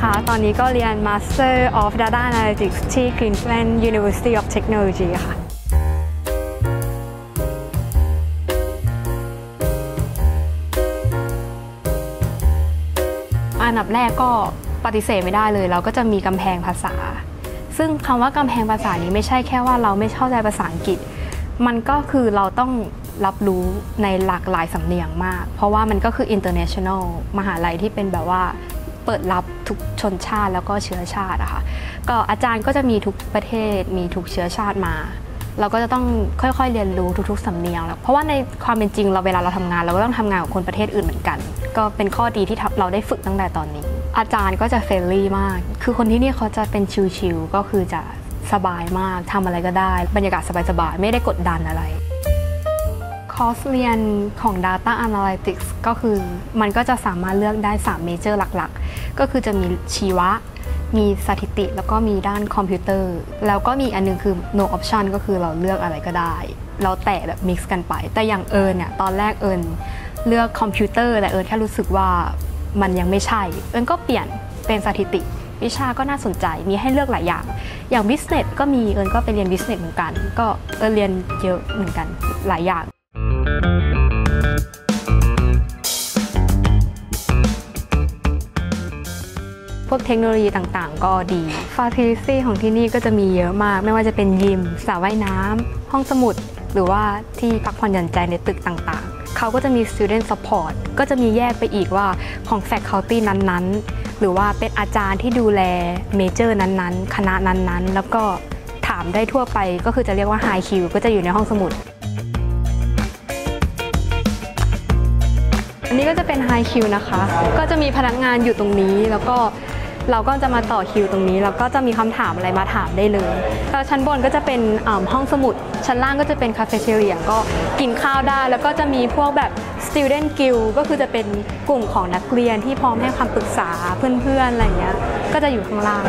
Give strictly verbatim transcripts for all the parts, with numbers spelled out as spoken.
นะคะตอนนี้ก็เรียน Master of Data Analytics ที่ Queensland University of Technology ค่ะอันดับแรกก็ปฏิเสธไม่ได้เลยเราก็จะมีกำแพงภาษาซึ่งคำว่ากำแพงภาษานี้ไม่ใช่แค่ว่าเราไม่เข้าใจภาษาอังกฤษมันก็คือเราต้องรับรู้ในหลากหลายสำเนียงมากเพราะว่ามันก็คือ international มหาลัยที่เป็นแบบว่าเปิดรับทุกชนชาติแล้วก็เชื้อชาติอะค่ะก็อาจารย์ก็จะมีทุกประเทศมีทุกเชื้อชาติมาเราก็จะต้องค่อยๆเรียนรู้ทุกๆสำเนียงแล้วเพราะว่าในความเป็นจริงเราเวลาเราทำงานเราก็ต้องทำงานกับคนประเทศอื่นเหมือนกันก็เป็นข้อดีที่เราได้ฝึกตั้งแต่ตอนนี้อาจารย์ก็จะเฟรนลี่มากคือคนที่นี่เขาจะเป็นชิลๆก็คือจะสบายมากทำอะไรก็ได้บรรยากาศสบายๆไม่ได้กดดันอะไรคอร์สเรียนของ Data Analytics ก็คือมันก็จะสามารถเลือกได้สามเมเจอร์หลักๆก็คือจะมีชีวะมีสถิติแล้วก็มีด้านคอมพิวเตอร์แล้วก็มีอันนึงคือ no option ก็คือเราเลือกอะไรก็ได้เราแตะแบบ mix กันไปแต่อย่างเอิญเนี่ยตอนแรกเอิญเลือกคอมพิวเตอร์แต่เอิญแค่รู้สึกว่ามันยังไม่ใช่เอิญก็เปลี่ยนเป็นสถิติวิชาก็น่าสนใจมีให้เลือกหลายอย่างอย่าง business ก็มีเอิญก็ไปเรียน business เหมือนกันก็เอิญเรียนเยอะเหมือนกันหลายอย่างพวกเทคโนโลยีต่างๆก็ดี Facility ของที่นี่ก็จะมีเยอะมากไม่ว่าจะเป็นยิมสระว่ายน้ำห้องสมุดหรือว่าที่พักผ่อนหย่อนใจในตึกต่างๆเขาก็จะมี Student Support ก็จะมีแยกไปอีกว่าของ Faculty นั้นๆหรือว่าเป็นอาจารย์ที่ดูแลเมเจอร์นั้นๆคณะนั้นๆแล้วก็ถามได้ทั่วไปก็คือจะเรียกว่า High Q ก็จะอยู่ในห้องสมุดอันนี้ก็จะเป็น High Q นะคะก็จะมีพนักงานอยู่ตรงนี้แล้วก็เราก็จะมาต่อคิวตรงนี้แล้วก็จะมีคำถามอะไรมาถามได้เลยแล้วชั้นบนก็จะเป็นห้องสมุดชั้นล่างก็จะเป็นคาเฟ่เทเรียก็กินข้าวได้แล้วก็จะมีพวกแบบ Student Guild ก็คือจะเป็นกลุ่มของนักเรียนที่พร้อมให้คำปรึกษาเพื่อนๆอะไรเงี้ยก็จะอยู่ข้างล่าง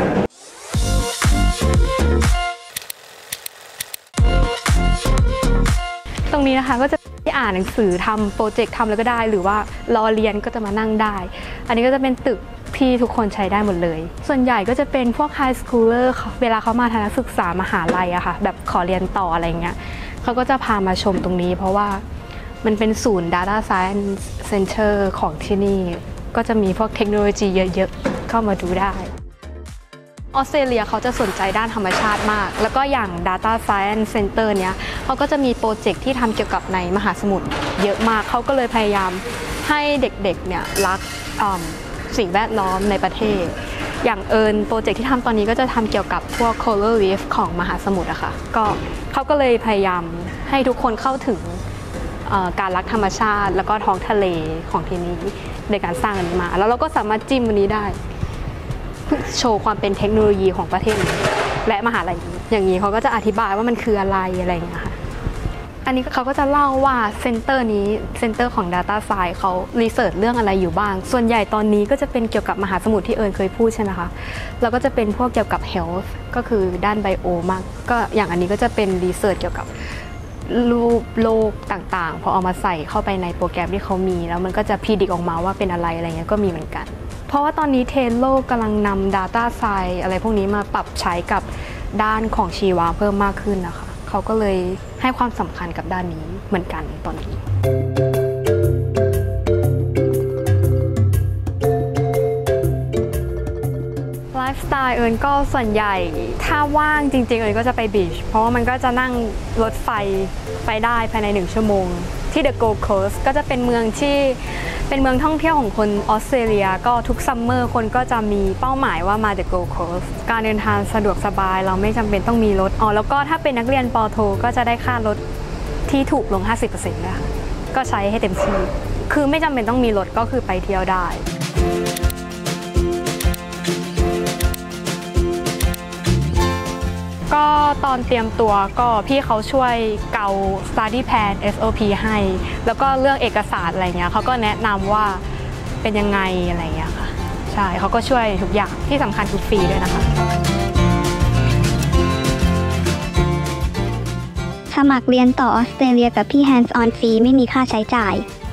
ตรงนี้นะคะก็จะที่อ่านหนังสือทำโปรเจกต์ทำแล้วก็ได้หรือว่ารอเรียนก็จะมานั่งได้อันนี้ก็จะเป็นตึกที่ทุกคนใช้ได้หมดเลยส่วนใหญ่ก็จะเป็นพวกไฮสคูลเลอร์เวลาเขามาทัศนศึกษามหาลัยอะค่ะแบบขอเรียนต่ออะไรเงี้ยเขาก็จะพามาชมตรงนี้เพราะว่ามันเป็นศูนย์ Data Science Center ของที่นี่ก็จะมีพวกเทคโนโลยีเยอะๆเข้ามาดูได้ออสเตรเลียเขาจะสนใจด้านธรรมชาติมากแล้วก็อย่าง Data Science Center เนี้ยเขาก็จะมีโปรเจกต์ที่ทำเกี่ยวกับในมหาสมุทรเยอะมากเขาก็เลยพยายามให้เด็กๆเนี่ยรักสิ่งแวดล้อมในประเทศอย่างเอิญโปรเจกต์ที่ทำตอนนี้ก็จะทำเกี่ยวกับพวก Coral Reef ของมหาสมุทรอะค่ะก็เขาก็เลยพยายามให้ทุกคนเข้าถึงการรักธรรมชาติแล้วก็ท้องทะเลของที่นี้ในการสร้างอันนี้มาแล้วเราก็สามารถจิ้มวันนี้ได้โชว์ความเป็นเทคโนโลยีของประเทศและมหาลัยอย่างนี้เขาก็จะอธิบายว่ามันคืออะไรอะไรอย่างเงี้ยค่ะอันนี้เขาก็จะเล่าว่าเซ็นเตอร์นี้เซ็นเตอร์ของ Data Science เขารีเสิร์ชเรื่องอะไรอยู่บ้างส่วนใหญ่ตอนนี้ก็จะเป็นเกี่ยวกับมหาสมุทรที่เอิญเคยพูดใช่ไหมคะแล้วก็จะเป็นพวกเกี่ยวกับ Health ก็คือด้านไบโอมากก็อย่างอันนี้ก็จะเป็นรีเสิร์ชเกี่ยวกับรูปโลกต่างๆพอเอามาใส่เข้าไปในโปรแกรมที่เขามีแล้วมันก็จะพิจิตรออกมาว่าเป็นอะไรอะไรเงี้ยก็มีเหมือนกันเพราะว่าตอนนี้เทรนด์โลกกำลังนำ Data Science อะไรพวกนี้มาปรับใช้กับด้านของชีวะเพิ่มมากขึ้นนะคะเขาก็เลยให้ความสำคัญกับด้านนี้เหมือนกันตอนนี้ไลฟ์สไตล์เอิญก็ส่วนใหญ่ถ้าว่างจริงๆเอิญก็จะไปบีชเพราะว่ามันก็จะนั่งรถไฟไปได้ภายในหนึ่งชั่วโมงที่ The Gold Coast ก็จะเป็นเมืองที่เป็นเมืองท่องเที่ยวของคนออสเตรเลียก็ทุกซัมเมอร์คนก็จะมีเป้าหมายว่ามา The Gold Coast การเดินทางสะดวกสบายเราไม่จำเป็นต้องมีรถอ๋อแล้วก็ถ้าเป็นนักเรียนป.โทก็จะได้ค่ารถที่ถูกลง ห้าสิบเปอร์เซ็นต์ นะคะก็ใช้ให้เต็มที่คือไม่จำเป็นต้องมีรถก็คือไปเที่ยวได้ก็ตอนเตรียมตัวก็พี่เขาช่วยเกา study plan เอส โอ พี ให้แล้วก็เรื่องเอกสารอะไรเงี้ยเขาก็แนะนำว่าเป็นยังไงอะไรเงี้ยค่ะใช่เขาก็ช่วยทุกอย่างที่สำคัญคือฟรีด้วยนะคะสมัครเรียนต่อออสเตรเลียกับพี่ Hands on ฟรีไม่มีค่าใช้จ่าย